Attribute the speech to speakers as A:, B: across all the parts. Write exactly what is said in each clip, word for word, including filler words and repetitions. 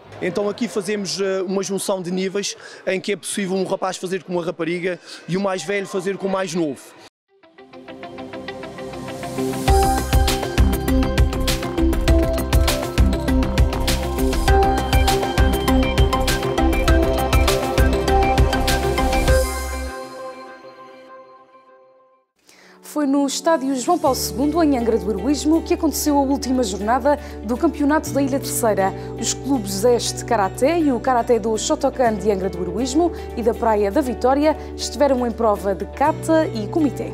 A: Então aqui fazemos uma junção de níveis em que é possível um rapaz fazer com uma rapariga e o mais velho fazer com o mais novo.
B: Foi no estádio João Paulo segundo, em Angra do Heroísmo, que aconteceu a última jornada do Campeonato da Ilha Terceira. Os clubes Este Karaté e o Karaté do Shotokan de Angra do Heroísmo e da Praia da Vitória estiveram em prova de kata e comitê.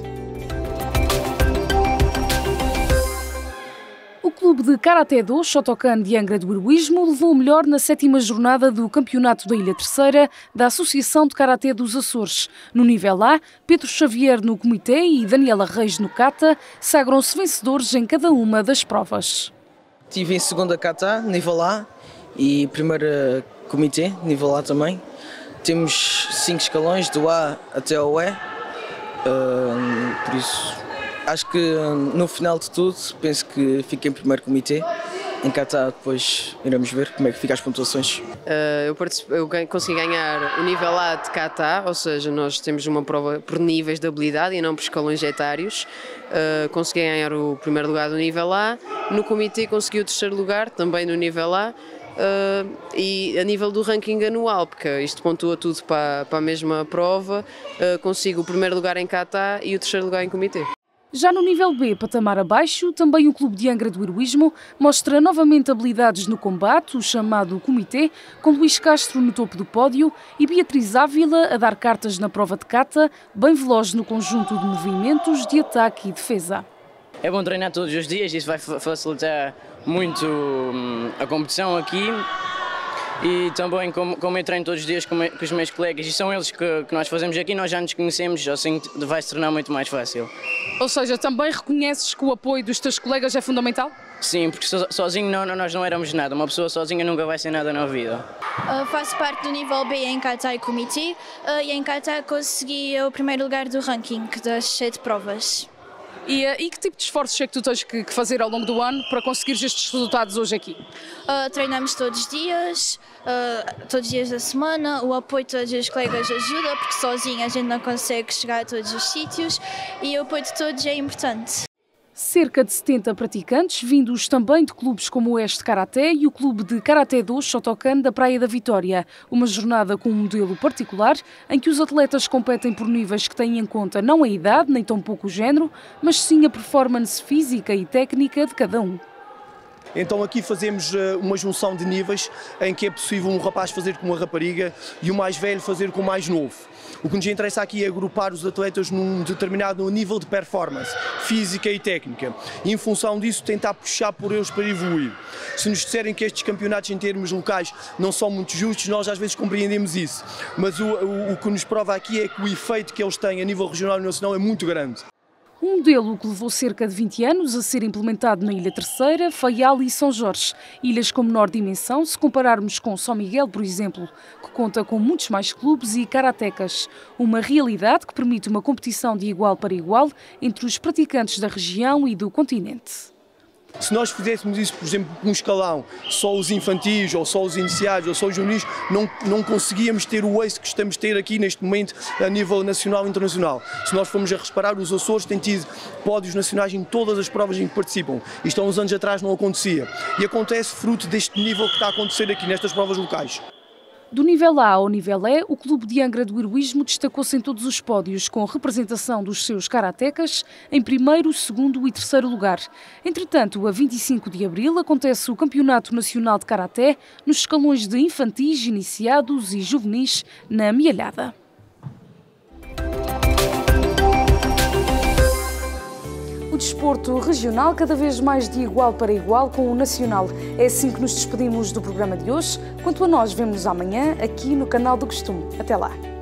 B: O clube de Karaté-do Shotokan de Angra do Heroísmo levou o melhor na sétima jornada do Campeonato da Ilha Terceira da Associação de Karaté dos Açores. No nível A, Pedro Xavier no comitê e Daniela Reis no kata sagram-se vencedores em cada uma das provas.
C: Estive em segunda kata, nível A, e primeira comitê, nível A também. Temos cinco escalões, do A até ao E, uh, por isso... Acho que no final de tudo, penso que fico em primeiro comitê. Em kata depois iremos ver como é que ficam as pontuações.
D: Uh, eu, eu consegui ganhar o nível A de kata, ou seja, nós temos uma prova por níveis de habilidade e não por escalões etários. Uh, consegui ganhar o primeiro lugar do nível A. No comitê consegui o terceiro lugar, também no nível A. Uh, e a nível do ranking anual, porque isto pontua tudo para, para a mesma prova, uh, consigo o primeiro lugar em kata e o terceiro lugar em comitê.
B: Já no nível B, patamar abaixo, também o clube de Angra do Heroísmo mostra novamente habilidades no combate, o chamado comitê, com Luís Castro no topo do pódio e Beatriz Ávila a dar cartas na prova de kata, bem veloz no conjunto de movimentos de ataque e defesa.
E: É bom treinar todos os dias, isso vai facilitar muito a competição aqui. E também, como, como eu treino todos os dias com, com os meus colegas, e são eles que, que nós fazemos aqui, nós já nos conhecemos, assim vai se tornar muito mais fácil.
B: Ou seja, também reconheces que o apoio dos teus colegas é fundamental?
E: Sim, porque so, sozinho não, nós não éramos nada, uma pessoa sozinha nunca vai ser nada na vida.
F: Uh, faço parte do nível B em kata e comitê, uh, e em kata consegui o primeiro lugar do ranking das sete provas.
B: E, e que tipo de esforços é que tu tens que, que fazer ao longo do ano para conseguir estes resultados hoje aqui?
F: Uh, treinamos todos os dias, uh, todos os dias da semana, o apoio de todos os colegas ajuda, porque sozinho a gente não consegue chegar a todos os sítios e o apoio de todos é importante.
B: Cerca de setenta praticantes, vindos também de clubes como o Este Karaté e o clube de Karaté-do Shotokan da Praia da Vitória. Uma jornada com um modelo particular, em que os atletas competem por níveis que têm em conta não a idade, nem tampouco o género, mas sim a performance física e técnica de cada um.
A: Então aqui fazemos uma junção de níveis em que é possível um rapaz fazer com uma rapariga e o mais velho fazer com o mais novo. O que nos interessa aqui é agrupar os atletas num determinado nível de performance física e técnica e, em função disso, tentar puxar por eles para evoluir. Se nos disserem que estes campeonatos em termos locais não são muito justos, nós às vezes compreendemos isso, mas o, o, o que nos prova aqui é que o efeito que eles têm a nível regional e nacional é muito grande.
B: Um modelo que levou cerca de vinte anos a ser implementado na Ilha Terceira, Faial e São Jorge, ilhas com menor dimensão, se compararmos com São Miguel, por exemplo, que conta com muitos mais clubes e karatecas. Uma realidade que permite uma competição de igual para igual entre os praticantes da região e do continente.
A: Se nós fizéssemos isso, por exemplo, com um escalão, só os infantis, ou só os iniciados, ou só os juvenis, não, não conseguíamos ter o êxito que estamos a ter aqui neste momento a nível nacional e internacional. Se nós formos a reparar, os Açores têm tido pódios nacionais em todas as provas em que participam. Isto há uns anos atrás não acontecia. E acontece fruto deste nível que está a acontecer aqui nestas provas locais.
B: Do nível A ao nível E, o clube de Angra do Heroísmo destacou-se em todos os pódios, com representação dos seus karatecas em primeiro, segundo e terceiro lugar. Entretanto, a vinte e cinco de abril acontece o Campeonato Nacional de Karaté nos escalões de infantis, iniciados e juvenis na Amealhada. O desporto regional cada vez mais de igual para igual com o nacional. É assim que nos despedimos do programa de hoje. Quanto a nós, vemos-nos amanhã aqui no canal do Costume. Até lá!